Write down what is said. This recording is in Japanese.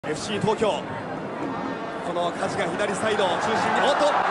FC 東京、この梶が左サイドを中心に、おっと